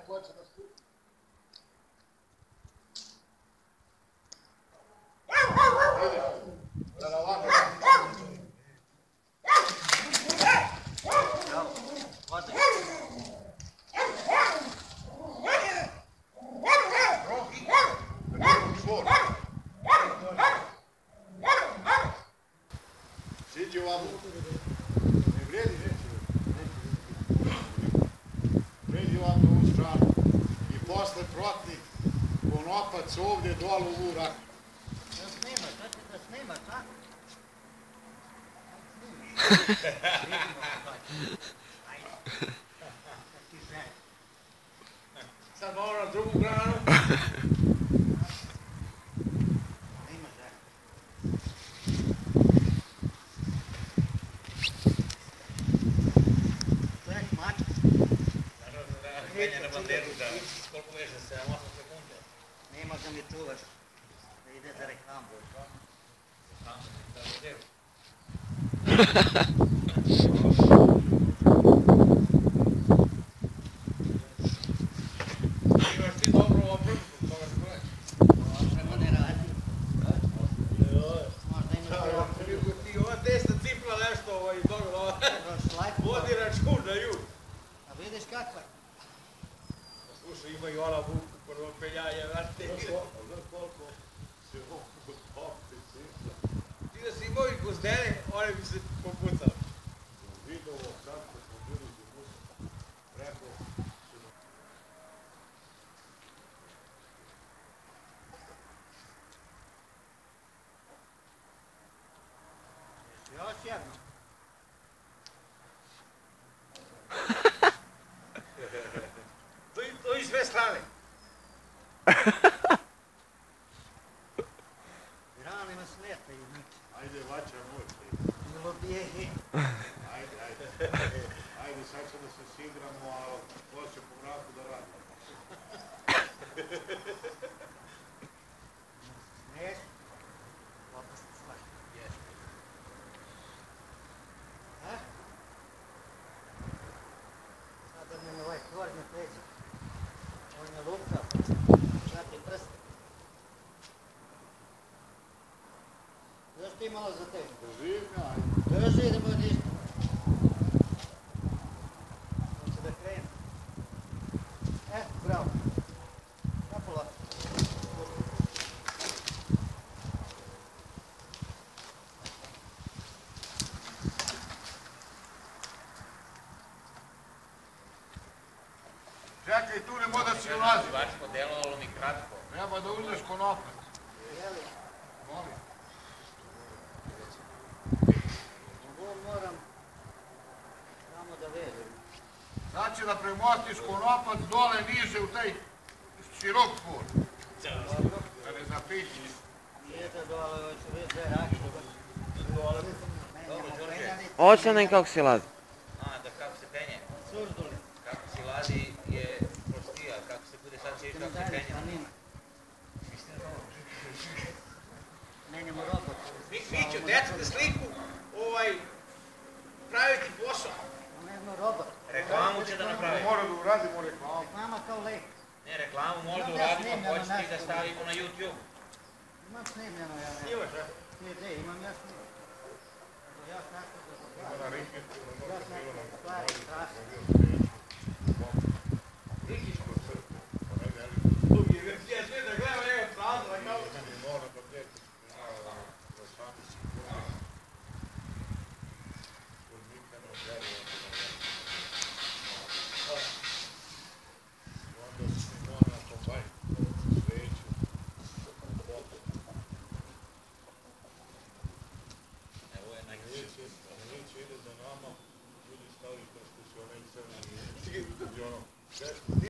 Siđi ovamo. Ne vredi, neće. Vredi ovamo u ovu stranu. I posle protni konopac ovdje dolu u ovu raku. Da snimaš, da će da snimaš, a? Sad malo na drugu granu. Koliko veže, 7-8 sekunde? Nema da mi čuvaš, da ide za reklamu. Imaš ti dobro obrnuku, toga se gledaj. Možda ne radi. Možda imaš dobro. Ti ova desna cipla nešto dobro, vodi račun na jug. A vidiš kakva je? Slušaj, ima i ona vuku, prvo peljanje, vrati. Koliko se mogu popti cipla. Ti da si imao i guzdene, one bi se popucali. Vidovo kako smo bili u Musa. Rekao, Još jedno. to i sve strane. Grane me smeta i niče. Ajde, vaća moj. Bilo bijehi. Ajde, sad ćemo da se sigramo, a to će po mraku da radi. Smiješ? Opasna stvar. A? Sada mi ovaj tvor ne pređe. On je lupao. Znate prste. Još ti malo za tebe. Držim ja, ajde. Drži da bude ništa. Hoće da krene. Bravo. Napola. Čekaj, tu ne moda si ulazi. Vačko delovalo mi kratko. Treba da uzmeš konopac. Jeli? Molim. Ovo moram samo da vežem. Znači da premostiš konopac dole niže u taj širok tvor. Da ne zapići. Nije da dole, hoću vidjeti da je rakšno. Dobro, Đorđe. Ocenim kako si lazi. Da kako se penje. Sužduli. Kako si lazi je prostija, kako se bude sad čeći kako se penje. Menjamo robot. Mićo, decite sliku, praviti posao. Menjamo robot. Reklamu će da napravi. Mora da uradimo reklamu. Nama kao lek. Ne, reklamu možda uradimo, hoćete da stavimo na YouTube. Imam snimljeno ja ne. Imaš, a? Gdje, imam ja snimljeno. Ja tako da Ima na Rikiću, ja tako stvari strašno. Rikićko crkvu. Pa ne veli. Ja sve da gledam, evo prazno, kao... Mora da djeti. Da sami si kući. Kod Mikano gledam. Onda si mora to bajiti. Sveću. Evo je najgleći. Neće ide za nama, ljudi stavili kao što se onaj crni. I ono,